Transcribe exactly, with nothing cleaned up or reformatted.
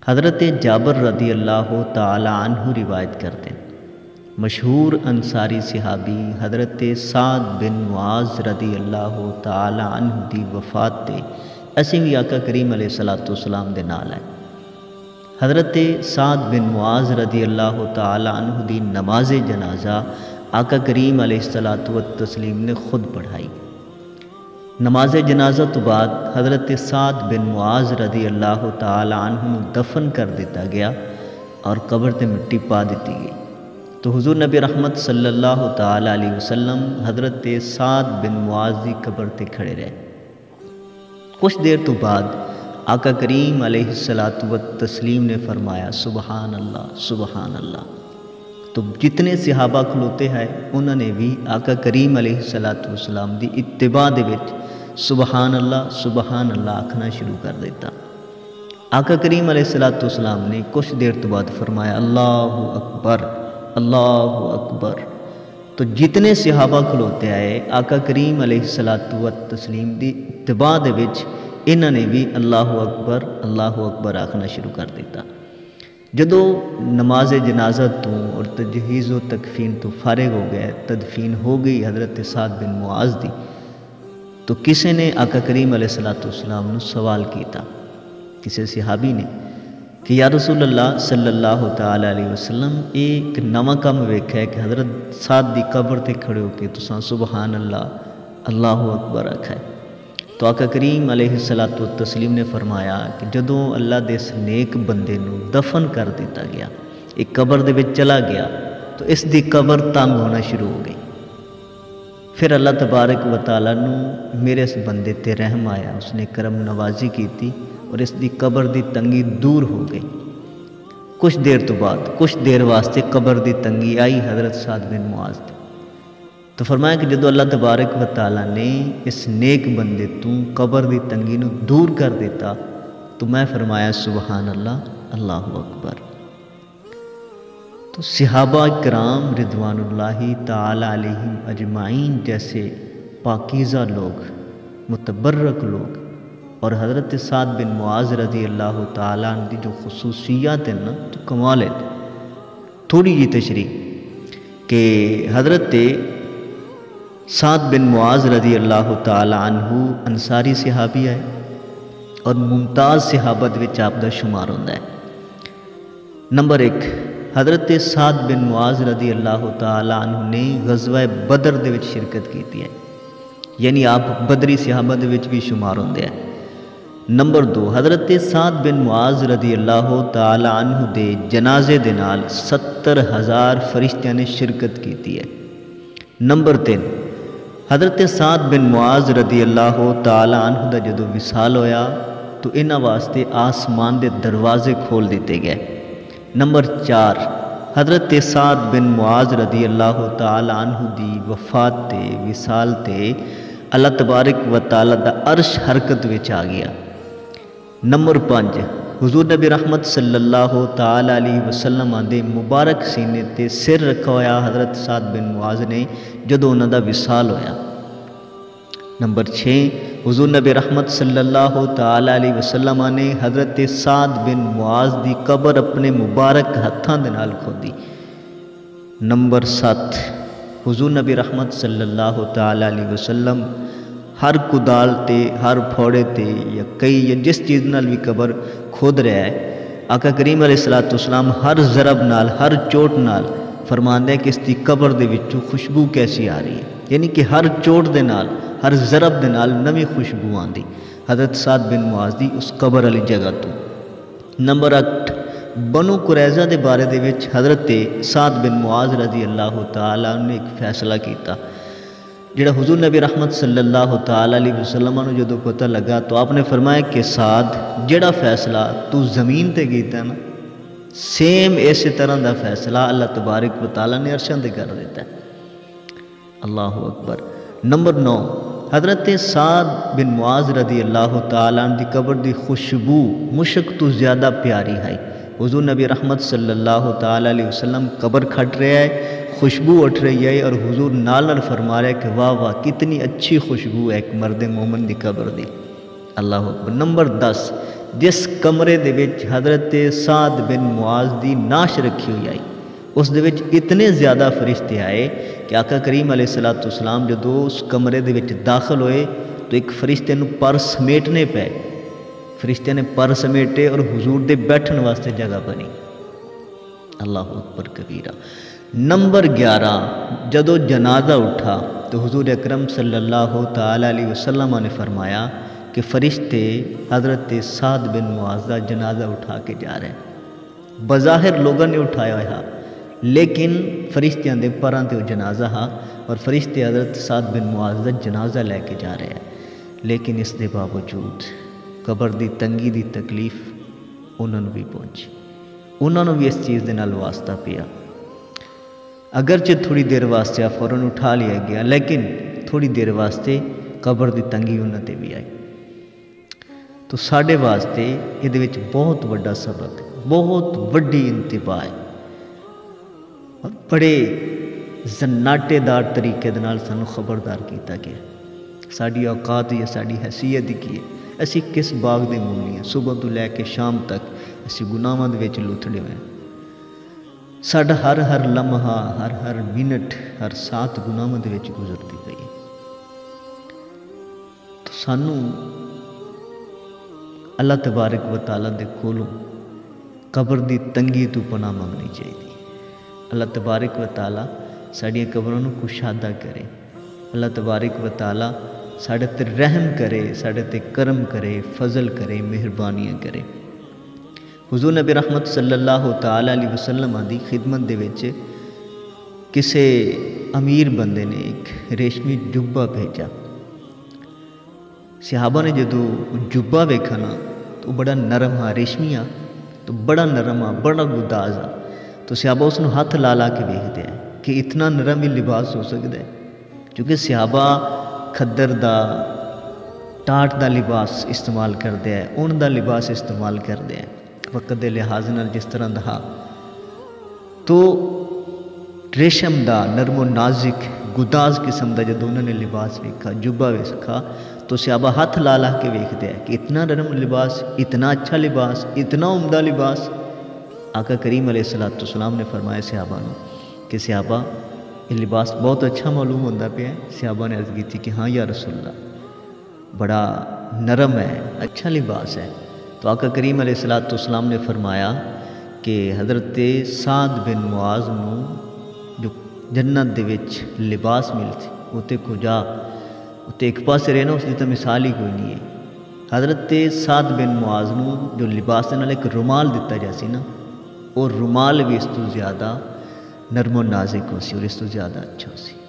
حضرت جابر رضی اللہ تعالی عنہ روایت کرتے ہیں، مشہور انصاری صحابی حضرت سعد بن معاذ رضی اللہ تعالی عنہ دی وفات تے اسی بھی آقا کریم علیہ الصلوۃ والسلام دے نال ہے۔ حضرت سعد بن معاذ رضی اللہ تعالی عنہ دی نماز جنازہ آقا کریم علیہ الصلوۃ والتسلیم نے خود پڑھائی۔ نماز جنازہ تو بعد حضرت سعد بن معاذ رضی اللہ تعالی عنہ دفن کر دیتا گیا اور قبر تے مٹی پا دیتی گئی۔ تو حضور نبی رحمت صلی اللہ تعالی علیہ وسلم حضرت سعد بن معاذ دی قبر تے کھڑے رہے۔ کچھ دیر تو بعد آقا کریم علیہ الصلوۃ والتسلیم نے فرمایا سبحان اللہ سبحان اللہ۔ تو جتنے صحابہ کھلوتے ہیں انہوں نے بھی آقا کریم علیہ الصلوۃ والسلام دی اتباع دے وچ سبحان اللہ سبحان اللہ آکھنا شروع کر دیتا۔ آقا کریم علیہ الصلوۃ والسلام نے کچھ دیر تو بعد فرمایا اللہ اکبر اللہ اکبر۔ تو جتنے صحابہ کھلوتے آئے آقا کریم علیہ الصلوۃ والتسلیم دی اتباع دے وچ انہوں نے بھی اللہ اکبر اللہ اکبر آکھنا شروع کر دیتا۔ جدو نماز جنازہ تو اور تجہیز و تکفین تو فارغ ہو گئے، تدفین ہو گئی حضرت سعد بن معاذ دی، تو کسی نے آقا کریم علیہ الصلوۃ والسلام نے سوال کیتا، کسی صحابی نے کہ یا رسول اللہ صلی اللہ تعالی علیہ وسلم ایک نواں کام ویکھا ہے کہ حضرت سعد دی قبر تے کھڑے ہو کے تساں سبحان اللہ اللہ اکبر آکھا ہے۔ تو آقا کریم علیہ الصلوۃ والتسلیم نے فرمایا کہ جدوں اللہ دے اس نیک بندے نو دفن کر دیتا گیا، ایک قبر دے وچ چلا گیا، تو اس دی قبر تنگ ہونا شروع ہو گئی۔ پھر اللہ تبارک و تعالیٰ نو میرے اس بندے تے رحم آیا، اس نے کرم نوازی کیتی اور اس دی قبر دی تنگی دور ہو گئی۔ کچھ دیر تو بعد کچھ دیر واسطے قبر دی تنگی آئی حضرت سعد بن معاذ دی، تو فرمایا کہ جدو اللہ تبارک و تعالیٰ نے اس نیک بندے تو قبر دی تنگی نو دور کر دیتا تو میں فرمایا سبحان اللہ اللہ اکبر۔ تو صحابہ کرام رضوان اللہ تعالی علیہم اجمعین جیسے پاکیزہ لوگ، متبرک لوگ، اور حضرت سعد بن معاذ رضی اللہ تعالیٰ عنہ کی جو خصوصیات ہیں نا تو کمال ہے۔ تھوڑی جی تشریح کہ حضرت سعد بن معاذ رضی اللہ تعالی عنہ انصاری صحابی ہے اور ممتاز صحابت وچ آپ دا شمار ہوتا ہے۔ نمبر ایک، حضرت سعد بن معاذ رضی اللہ تعالی عنہ نے غزوہ بدر دے وچ شرکت کیتی ہے، یعنی آپ بدری صحابت دے وچ بھی شمار ہوندے ہیں۔ نمبر دو، حضرت سعد بن معاذ رضی اللہ تعالی عنہ دے جنازے دے نال ستر ہزار فرشتیاں نے شرکت کیتی ہے۔ نمبر تین، حضرت سعد بن معاذ رضی اللہ تعالی عنہ دا جدو وصال ہویا تو انہاں واسطے آسمان دے دروازے کھول دیتے گئے۔ نمبر چار، حضرت سعد بن معاذ رضی اللہ تعالی عنہ دی وفات تے وصال تے اللہ تبارک و تعالی دا عرش حرکت وچ آ گیا۔ نمبر پانچ، حضور نبی رحمت صلی اللہ تعالی علیہ وسلم دے مبارک سینے تے سر رکھا ہویا حضرت سعد بن معاذ نے جدو انہاں دا وصال ہویا۔ نمبر چھ، حضور نبی رحمت صلی اللہ تعالی علیہ وسلم نے حضرت سعد بن معاذ دی قبر اپنے مبارک ہتھاں دے نال کھودی۔ نمبر سات، حضور نبی رحمت صلی اللہ تعالی علیہ وسلم ہر کدال تے ہر پھوڑے تے یا کئی یا جس چیز نال بھی قبر کھود رہا ہے، آقا کریم علیہ الصلوۃ والسلام ہر ضرب نال ہر چوٹ نال فرماندے ہیں کہ اس دی قبر دے وچوں خوشبو کیسی آ رہی ہے، یعنی کہ ہر چوٹ دے نال ہر ضرب دے نال نویں خوشبو آندی حضرت سعد بن معاذ دی اس قبر والی جگہ تو۔ نمبر اٹھ، بنو قریظہ دے بارے دے وچ حضرت سعد بن معاذ رضی اللہ تعالیٰ عنہ نے ایک فیصلہ کیتا، جڑا حضور نبی رحمت صلی اللہ تعالی علیہ وسلم نے جدو پتہ لگا تو آپ نے فرمایا کہ سعد جڑا فیصلہ تو زمین تے کیتا ہے نا، سیم اسی طرح دا فیصلہ اللہ تبارک و تعالیٰ نے عرشاں تے کر دیتا ہے۔ اللہ اکبر۔ نمبر نو، حضرت سعد بن معاذ رضی اللہ تعالیٰ عنہ دی قبر دی خوشبو مشک تو زیادہ پیاری ہے۔ حضور نبی رحمت صلی اللہ تعالی علیہ وسلم قبر کھٹ رہا ہے، خوشبو اٹھ رہی ہے اور حضور نال نال فرما رہا ہے کہ واہ واہ کتنی اچھی خوشبو ہے ایک مرد مومن دی قبر دی۔ اللہ اکبر۔ نمبر دس، جس کمرے دے وچ حضرت سعد بن معاذ دی ناش رکھی ہوئی آئی اس دے وچ اتنے زیادہ فرشتے آئے کہ آقا کریم علیہ الصلوۃ والسلام جدو اس کمرے دے وچ داخل ہوئے تو ایک فرشتے نو پر سمیٹنے پے، فرشتے نے پر سمیٹے اور حضور دے بیٹھن واسطے جگہ بنی۔ اللہ اکبر کبیرہ۔ نمبر گیارہ، جدو جنازہ اٹھا تو حضور اکرم صلی اللہ تعالی علیہ وسلم نے فرمایا کہ فرشتے حضرت سعد بن معاذ دا جنازہ اٹھا کے جا رہے ہیں۔ بظاہر لوگوں نے اٹھایا ہوا لیکن فرشتیاں دے پراں تے جنازہ ہا اور فرشتے حضرت سعد بن معاذ دا جنازہ لے کے جا رہے ہیں، لیکن اس دے باوجود قبر دی تنگی دی تکلیف انہوں نے بھی پہنچی، انہوں نے بھی اس چیز دے نال واسطہ پیا۔ اگرچہ تھوڑی دیر واسطے فوراً اٹھا لیا گیا لیکن تھوڑی دیر واسطے قبر دی تنگی انہوں تے بھی آئی۔ تو ساڈے واسطے یہ بہت بڑا سبق، بہت وڈی انتباہ ہے اور بڑے زناٹے دار طریقے دے نال سانو خبردار کیتا گیا۔ ساڈی اوقات یا ساڈی حیثیت کی ہے، اسی کس باغ دے مولی ہیں، صبح تو لے کے شام تک اسی گناہاں دے وچ لتھڑے ہوئے ہیں۔ ساڈا ہر ہر لمحہ، ہر ہر منٹ، ہر سات گناہاں دے وچ گزرتی پئی ہے۔ تو سانو اللہ تبارک و تعالیٰ دے کولوں قبر دی تنگی تو پناہ منگنی چاہیے۔ اللہ تبارک و تعالیٰ ساڈیاں قبراں نوں کشادہ کرے، اللہ تبارک و تعالیٰ ساڈے تے رحم کرے، ساڈے تے کرم کرے، فضل کرے، مہربانیاں کرے۔ حضور نبی رحمت صلی اللہ تعالیٰ علیہ وسلم دی خدمت دے وچ کسے امیر بندے نے ایک ریشمی جبہ بھیجا۔ صحابہ نے جدو جبہ ویکھا نا تو بڑا نرم ہا، ریشمی آ تو بڑا نرم آ، بڑا گداز آ، تو صحابہ اس نو ہاتھ لا لا کے ویکھدے ہیں کہ اتنا نرم ہی لباس ہو سکتا ہے، کیونکہ صحابہ کھدر دا ٹاٹ دا لباس استعمال کردے ہیں، اون دا لباس استعمال کردے ہیں وقت دے لحاظ نال جس طرح دا، تو ریشم دا نرم و نازک گداز قسم دا جدو انہوں نے لباس ویکھا، جبہ ویکھا تو صحابہ ہاتھ لا لا کے ویکھدے ہیں کہ اتنا نرم لباس، اتنا اچھا لباس، اتنا عمدہ لباس۔ آقا کریم علیہ الصلوۃ والسلام نے فرمایا صحابہ نو کہ صحابہ یہ لباس بہت اچھا معلوم ہوتا پیا ہے۔ صحابہ نے عرض کی تھی کہ ہاں یا رسول اللہ، بڑا نرم ہے، اچھا لباس ہے۔ تو آقا کریم علیہ الصلوۃ والسلام نے فرمایا کہ حضرت سعد بن معاذ نو جو جنت دے وچ لباس ملتے اتنے کو جا اتنے ایک پاس رہنا، اس کی تو مثال ہی کوئی نہیں ہے۔ حضرت سعد بن معاذ نو جو لباس دے نال ایک رومال دتا جا سی نا، اور رومال بھی اس تو زیادہ نرم و نازک ہو سی اور اس تو زیادہ اچھا ہو سی۔